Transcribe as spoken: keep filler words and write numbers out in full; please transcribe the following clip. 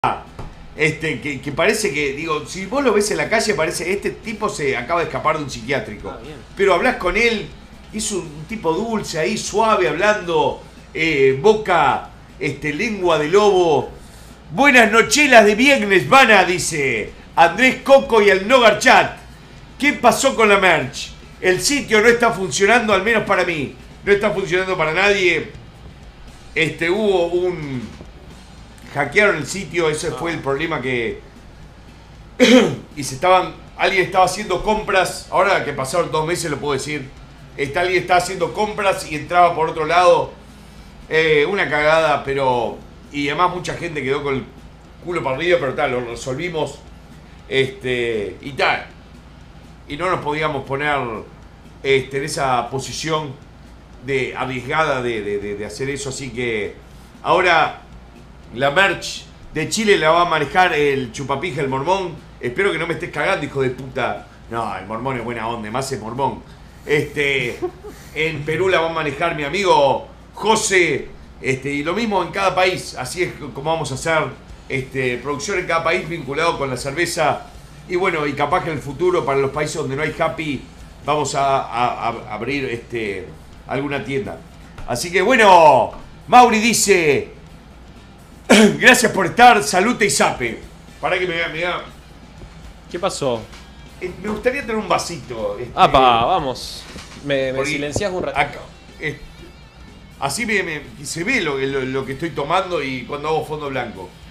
Este, que, que parece que, digo, si vos lo ves en la calle, parece, este tipo se acaba de escapar de un psiquiátrico. Ah, bien. Pero hablas con él, es un tipo dulce ahí, suave, hablando, eh, boca, este, lengua de lobo. Buenas nochelas de viernes, Vana, dice Andrés Coco y el Nogar Chat. ¿Qué pasó con la merch? El sitio no está funcionando, al menos para mí. No está funcionando para nadie. Este, hubo un... Hackearon el sitio, ese fue el problema que... y se estaban... Alguien estaba haciendo compras, ahora que pasaron dos meses lo puedo decir. Este, alguien estaba haciendo compras y entraba por otro lado. Eh, una cagada, pero... Y además mucha gente quedó con el culo para arriba, pero tal, lo resolvimos. Este, y tal. Y no nos podíamos poner este, en esa posición de arriesgada de, de, de, de hacer eso, así que ahora la merch de Chile la va a manejar el chupapija, el mormón. Espero que no me estés cagando, hijo de puta. No, el mormón es buena onda, más es mormón. Este, en Perú la va a manejar mi amigo José, este, y lo mismo en cada país. Así es como vamos a hacer este, producción en cada país vinculado con la cerveza. Y bueno, y capaz que en el futuro, para los países donde no hay happy, vamos a, a, a abrir este, alguna tienda. Así que bueno, Mauri dice, gracias por estar, salute y sape. Para que me vea, me vea. ¿Qué pasó? Eh, me gustaría tener un vasito. Este, ¡Apa! Vamos. Me, me porque silenciás un rato. acá, este, así me, me- se ve lo, lo, lo que estoy tomando y cuando hago fondo blanco.